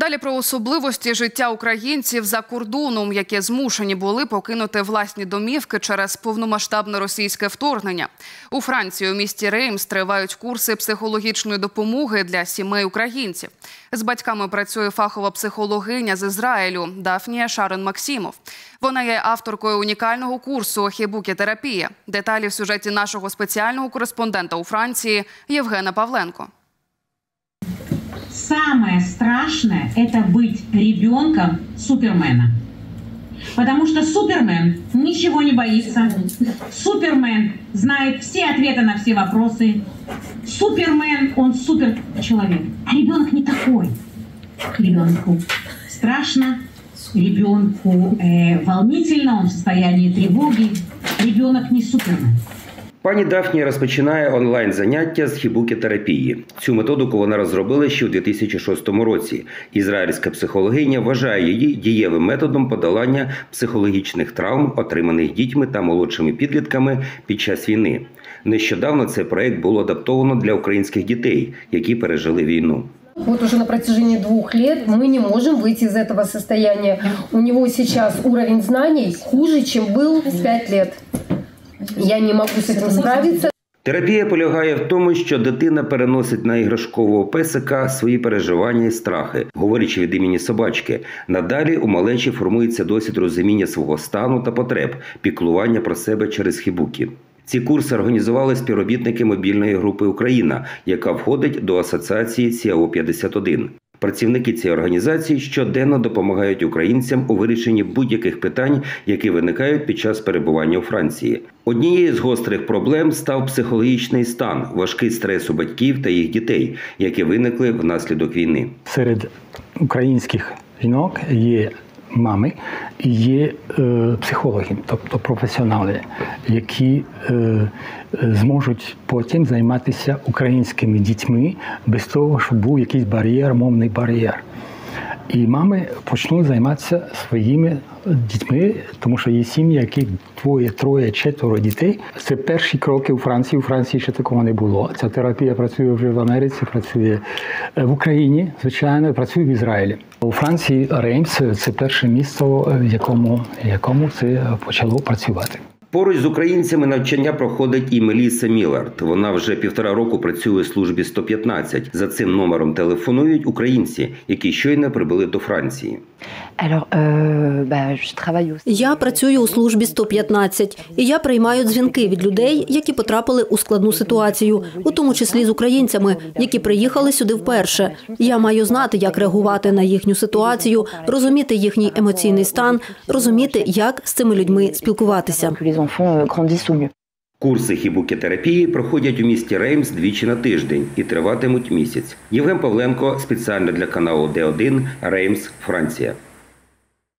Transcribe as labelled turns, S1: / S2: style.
S1: Далі про особливості життя українців за кордоном, які змушені були покинути власні домівки через повномасштабне російське вторгнення. У Франції у місті Реймс тривають курси психологічної допомоги для сімей українців. З батьками працює фахова психологиня з Ізраїлю Дафнія Шарон-Максімов. Вона є авторкою унікального курсу «Хібукі-терапія». Деталі в сюжеті нашого спеціального кореспондента у Франції Євгена Павленко.
S2: Самое страшное – это быть ребенком Супермена. Потому что Супермен ничего не боится. Супермен знает все ответы на все вопросы. Супермен, он суперчеловек. А ребенок не такой. Ребенку страшно, ребенку волнительно, он в состоянии тревоги. Ребенок не Супермен.
S3: Пані Дафнія розпочинає онлайн-заняття з хібукі-терапії. Цю методику вона розробила ще у 2006 році. Ізраїльська психологиня вважає її дієвим методом подолання психологічних травм, отриманих дітьми та молодшими підлітками під час війни. Нещодавно цей проект було адаптовано для українських дітей, які пережили війну.
S4: Вот уже на протяжении 2 лет мы не можем выйти из этого состояния. У него сейчас уровень знаний хуже, чем был 5 лет. Я не можу з цим справитися.
S3: Терапія полягає в тому, що дитина переносить на іграшкового песика свої переживання і страхи, говорячи від імені собачки. Надалі у малечі формується досвід розуміння свого стану та потреб, піклування про себе через хібукі. Ці курси організували співробітники мобільної групи «Україна», яка входить до асоціації СІАО-51. Працівники цієї організації щоденно допомагають українцям у вирішенні будь-яких питань, які виникають під час перебування у Франції. Однією з гострих проблем став психологічний стан, важкий стрес у батьків та їх дітей, які виникли внаслідок війни.
S5: Серед українських жінок є мами і є психологи, тобто професіонали, які зможуть потім займатися українськими дітьми без того, щоб був якийсь бар'єр, мовний бар'єр. І мами почнуть займатися своїми дітьми, тому що є сім'ї, які 2, 3, 4 дітей. Це перші кроки у Франції. У Франції ще такого не було. Ця терапія працює вже в Америці, працює в Україні, звичайно, працює в Ізраїлі. У Франції Реймс – це перше місто, в якому це почало працювати.
S3: Поруч з українцями навчання проходить і Мелісса Міллард. Вона вже 1,5 року працює у службі 115. За цим номером телефонують українці, які щойно прибули до Франції.
S6: Я працюю у службі 115, і я приймаю дзвінки від людей, які потрапили у складну ситуацію, у тому числі з українцями, які приїхали сюди вперше. Я маю знати, як реагувати на їхню ситуацію, розуміти їхній емоційний стан, розуміти, як з цими людьми спілкуватися.
S3: Курси хібукі-терапії проходять у місті Реймс 2 на тиждень і триватимуть місяць. Євген Павленко спеціально для каналу Д1, Реймс, Франція.